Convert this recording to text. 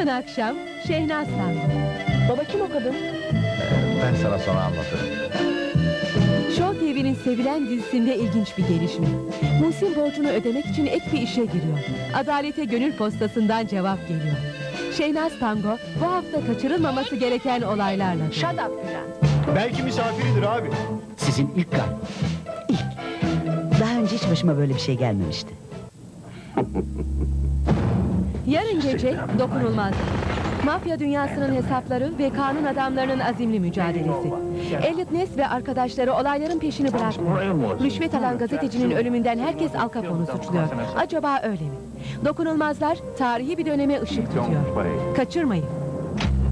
Dün akşam Şehnaz Tango. Baba kim o kadın? Ben sana sonra anlatırım. Show TV'nin sevilen dizisinde ilginç bir gelişme. Muhsin borcunu ödemek için ek bir işe giriyor. Adalete gönül postasından cevap geliyor. Şehnaz Tango bu hafta kaçırılmaması gereken olaylarla. Shut up Bülent. Belki misafiridir abi. Sizin ilk galiba. Daha önce hiç başıma böyle bir şey gelmemişti. Yarın gece Dokunulmazlar. Mafya dünyasının hesapları ve kanun adamlarının azimli mücadelesi. Elliot Ness ve arkadaşları olayların peşini bırakmıyor. Rüşvet alan gazetecinin ölümünden herkes Al Capone'u suçluyor. Acaba öyle mi? Dokunulmazlar tarihi bir döneme ışık tutuyor. Kaçırmayın.